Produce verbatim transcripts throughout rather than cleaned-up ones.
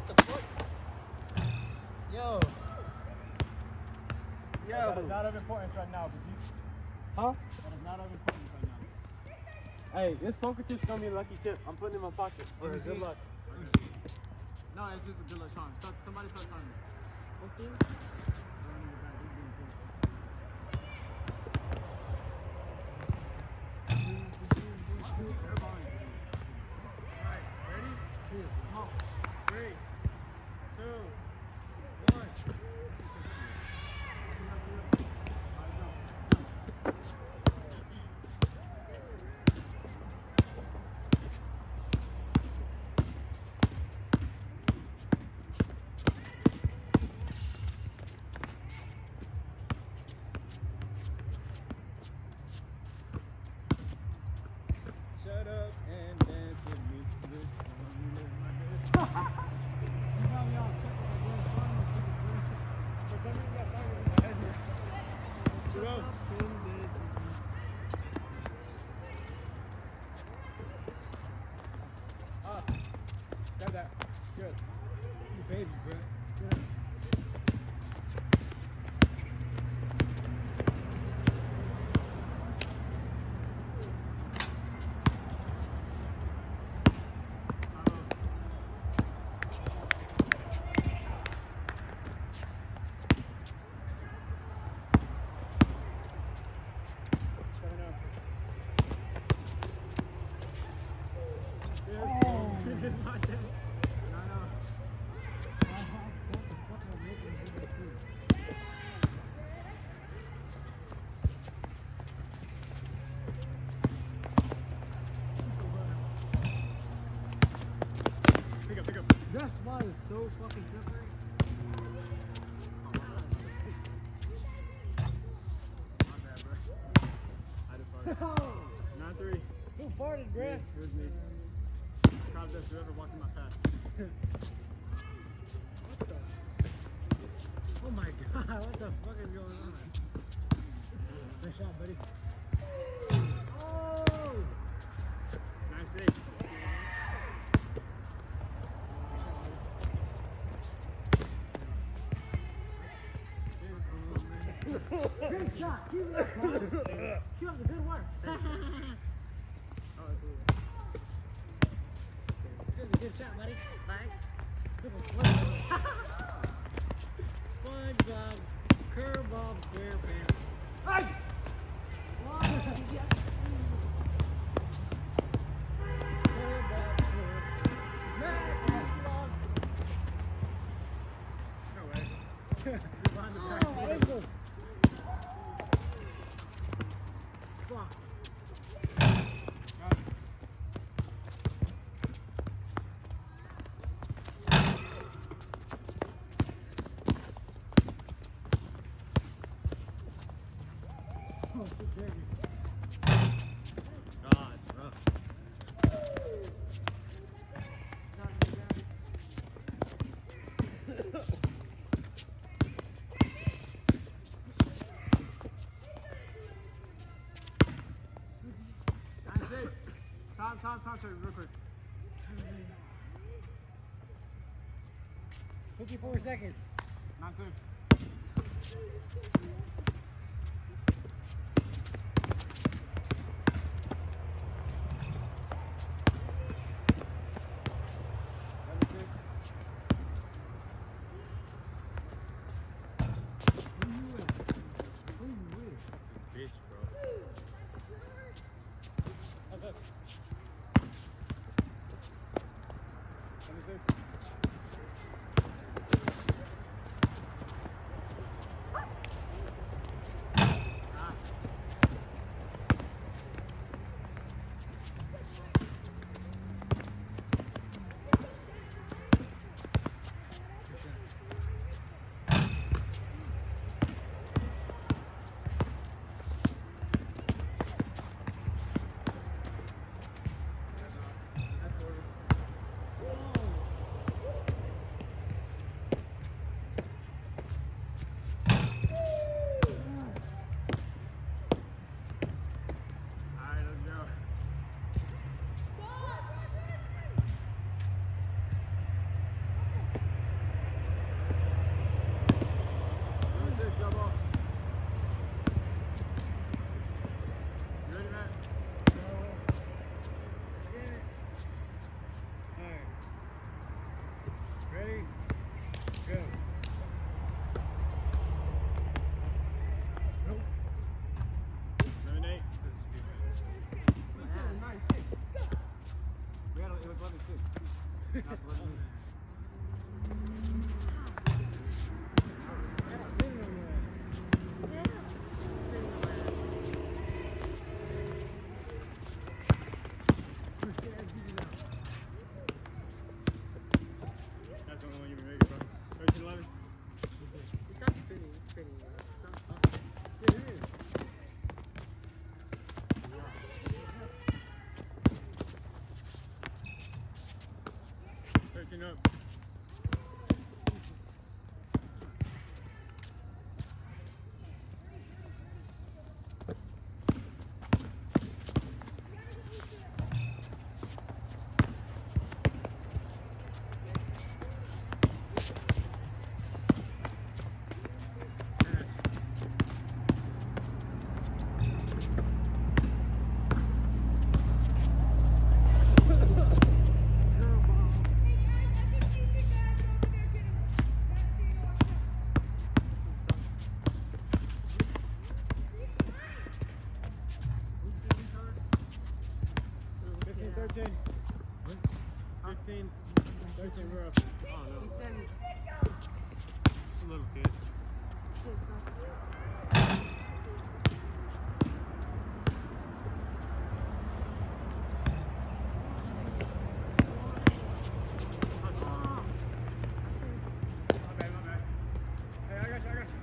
What the fuck? Yo. Yo. That is not of importance right now, but you. Huh? That is not of importance right now. Hey, this poker chip's gonna be a lucky chip. I'm putting it in my pocket. For Let me good see. luck. Let me see. No, it's just a good luck charm. Start, somebody start timing. Let's see. Alright, ready? Come on. Three, two, one. Shut up and dance with me. This one you live my best. You got me all set with that one song. For some reason, that song was in my head here. Shut up and dance with me. Ah, got that. Good. You baby, bro. Good. It is not this. No, no. My heart set the fuck up looking at the food. Pick up, pick up. That spot is so fucking slippery. My bad, bro. I just farted. nine three. Who farted, bruh? It was me. Proud best whoever walked in my path. What the? Oh my god, what the fuck is going on? Nice shot, buddy. Oh! nine six. Great shot! Keep it up, Klaus. Keep up the good work. That was a good shot, buddy. Thanks. SpongeBob, Curveball, SquarePants. Hey! Curveball, SquarePants. No way. Behind the back. Oh, ankle. Fuck. Oh, good baby. God, bro. Nine six. Time, time, time, sorry, real quick. Fifty-four seconds. Nine six. Eleven six. Who you with? Who you with? Bitch, bro. How's this? twenty-six. That's what it is. That's spinning on your ass. That's the only one you can make it from. thirteen eleven? It's not spinning, it's spinning. It's not It is. thirteen up. fifteen, thirteen. fifteen, thirteen, we're up. Oh no. He said It's a little kid. My bad, my bad. Hey, I got you, I got you.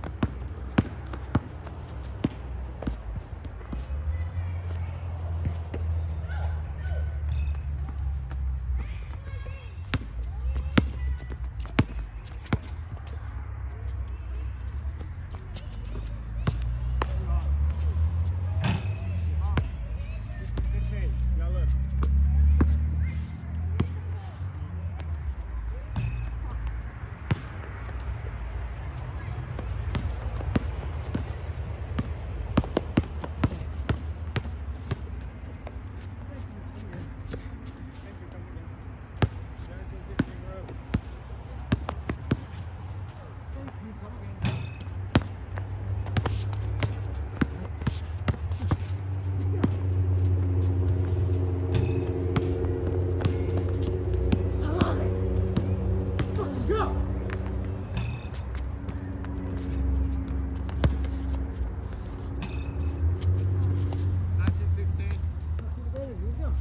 fifteen, y'all look. seventeen, sixteen, we're up. Go! nineteen, sixteen. Go.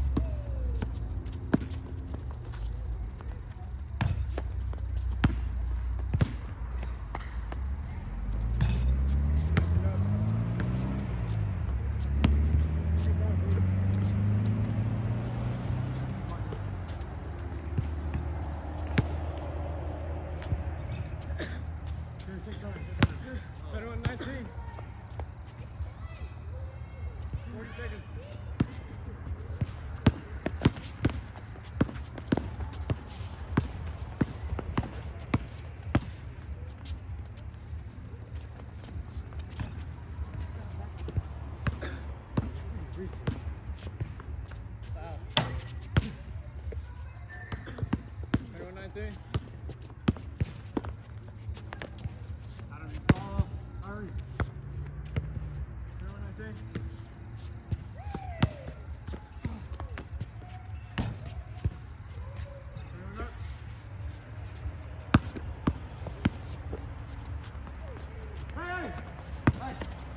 twenty-one, nineteen. forty seconds. Wow. twenty-one, nineteen. Out of the ball. Hurry. twenty-one, nineteen. twenty-one up. Hey! Hey!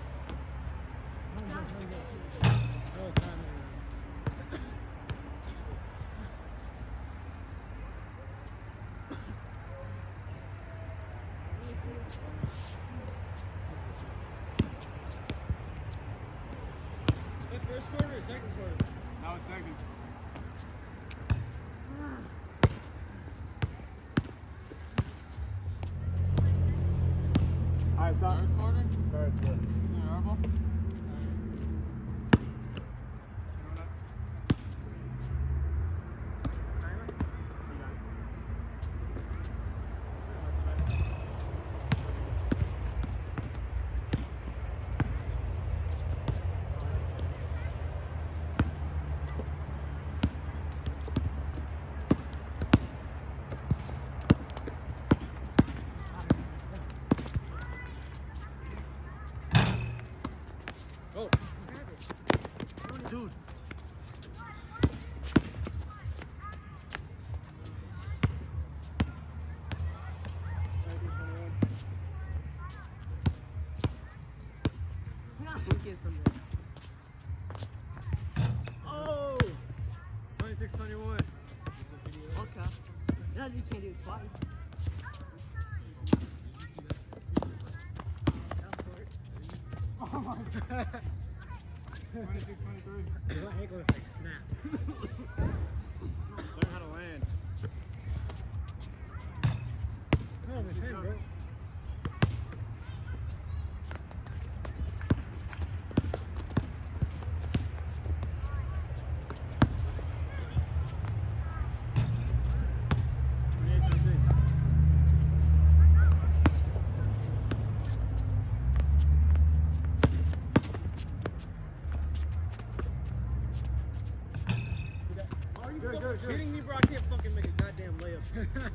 That was time. That first quarter or second quarter? That was second. Alright, stop. Third quarter? Third quarter. Yeah, Arbol? No, you can't do it twice. Oh my god. twenty-six, twenty-three. My ankle is like snapped. Learn how to land. Oh, I'm ten, bro. twenty-eight, twenty-six. Are you Good, fucking good, good. kidding me, bro? I can't fucking make a goddamn layup.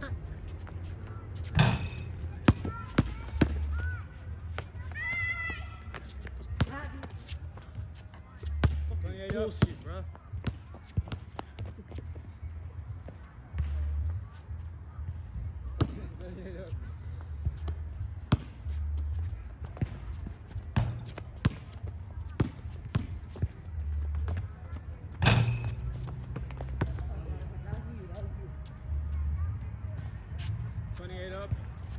twenty-eight up. Bullshit, bro. twenty-eight up. twenty-eight up.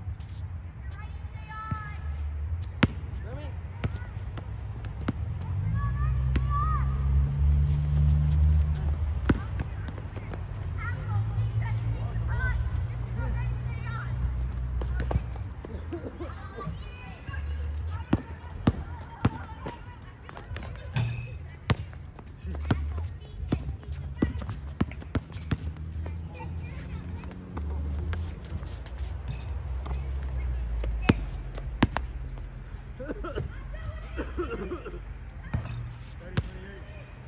thirty, twenty-eight.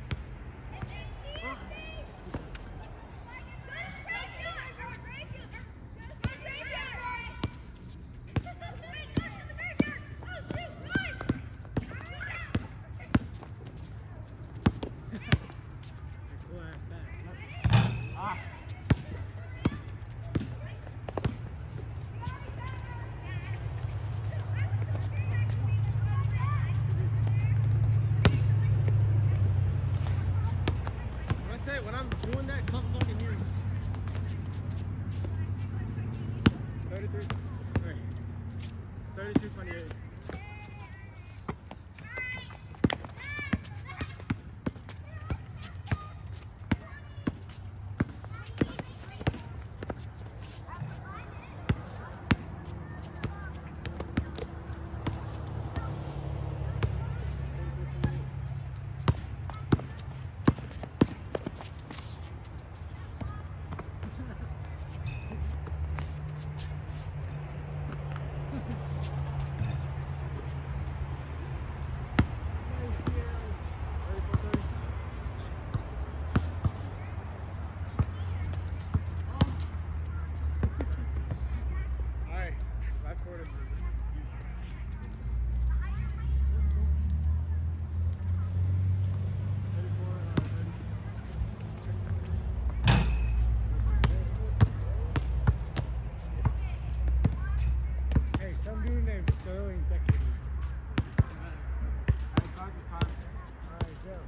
Cool ass back. Ah. When I say, when I'm doing that, come fucking here. thirty-three. Wait. thirty-two, twenty-eight. Alright, last quarter. Hey, some dude named Sterling texted me. Alright, talk to time. Alright, go.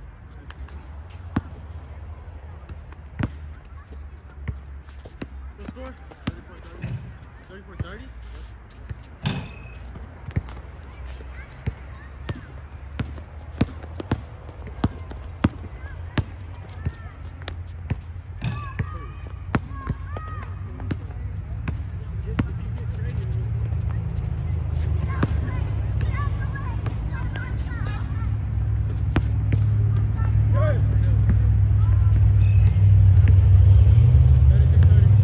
What score? thirty-four, thirty. thirty-four thirty? Good. thirty-six, thirty.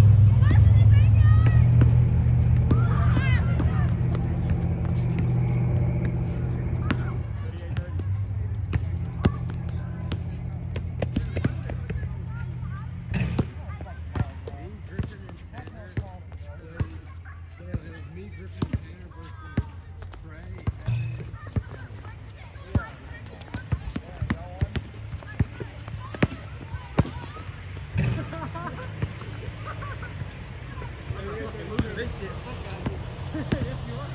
thirty-eight, thirty. Me, Griffin, and Tanner. Yeah, it was me, Griffin, and Tanner versus Trey, Evan, This shit. yes, you are.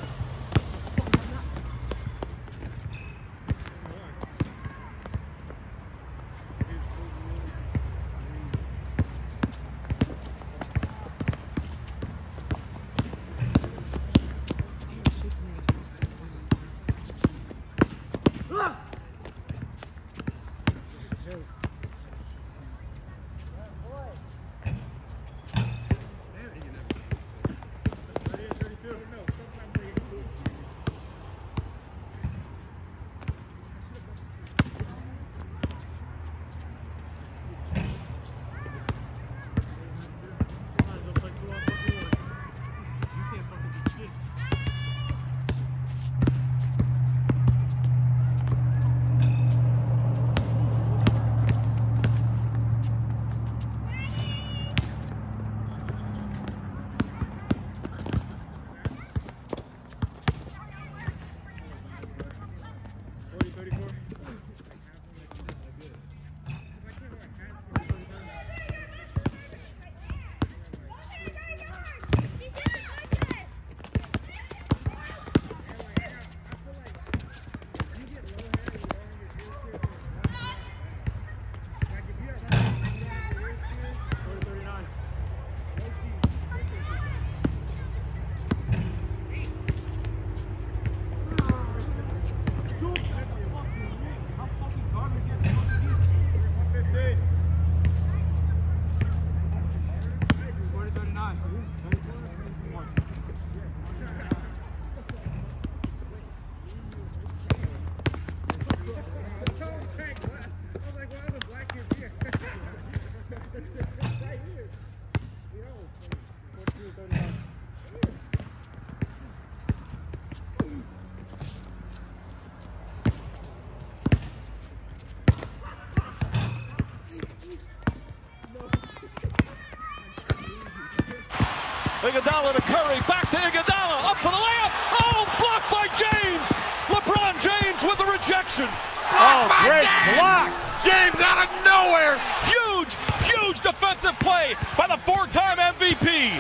Iguodala to Curry, back to Iguodala, up for the layup. Oh, blocked by James. LeBron James with the rejection. Oh, great block. James out of nowhere. Huge, huge defensive play by the four-time M V P.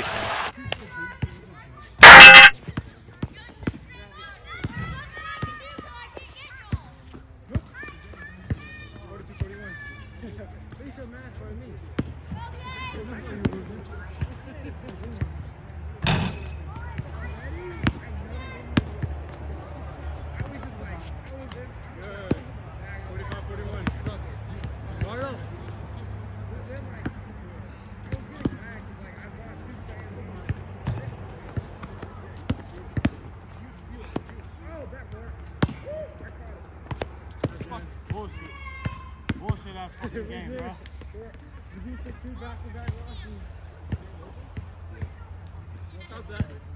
forty-two forty-one. Please your mask for me. Good. forty-five forty-one. Lock it up. Bullshit. Bullshit ass fucking game, bro. Did you take two back-to-back losses? How's that?